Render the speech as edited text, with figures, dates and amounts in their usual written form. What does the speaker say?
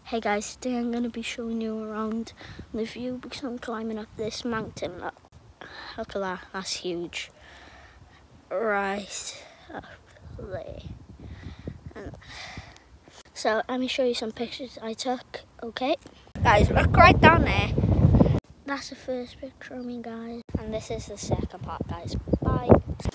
Hey guys, today I'm going to be showing you around the view because I'm climbing up this mountain. Look at that, that's huge. Right up there. So let me show you some pictures I took, okay? Guys, look right down there. That's the first picture of me, guys. And this is the second part, guys. Bye.